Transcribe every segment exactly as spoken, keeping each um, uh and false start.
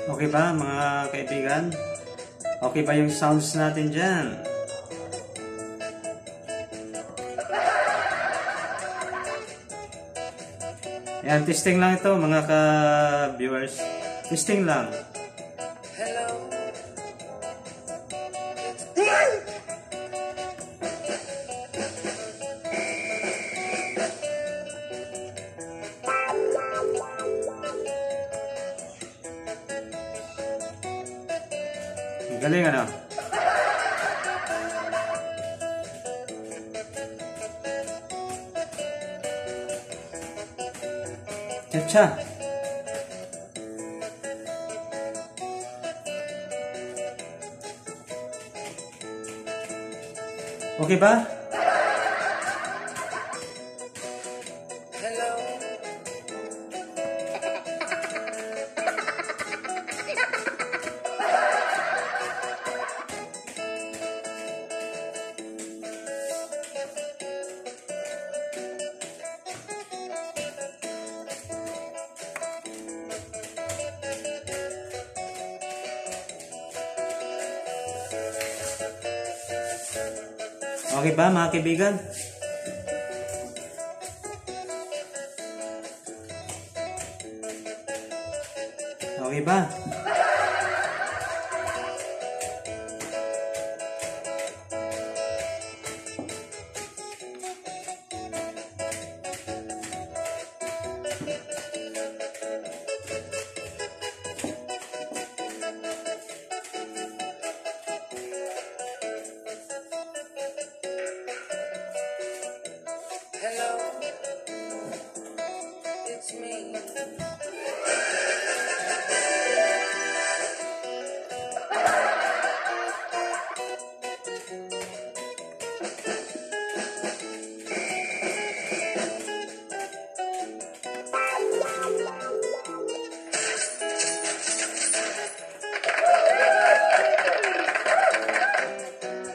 Okay ba mga kaibigan? Okay ba yung sounds natin dyan? Yan, testing lang ito mga ka-viewers. Testing lang. Hello. Galing ano? Tcha. Okay ba? Hello. Okay ba mga kaibigan? Okay ba? Hello. It's me.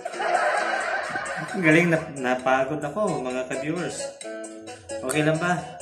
Galing, na napagod ako mga ka-viewers. Okay lang ba?